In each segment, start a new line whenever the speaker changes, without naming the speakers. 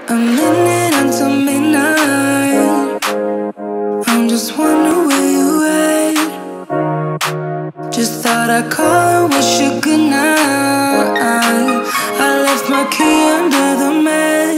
A minute until midnight. I'm just wondering where you at. Just thought I'd call and wish you good night. I left my key under the mat.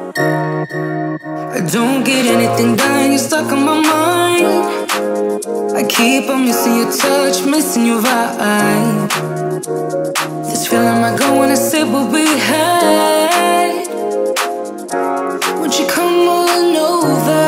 I don't get anything done, you're stuck on my mind. I keep on missing your touch, missing your vibe. This feeling might go when I say what we had. Won't you come on over?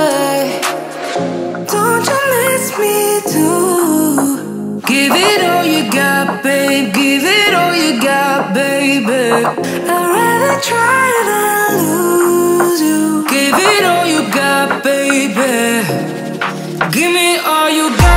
Don't you miss me too? Give it all you got, babe. Give it all you got, baby. I'd rather try than lose you. Give it all you got, baby. Give me all you got.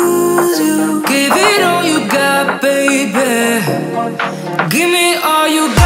Give me all you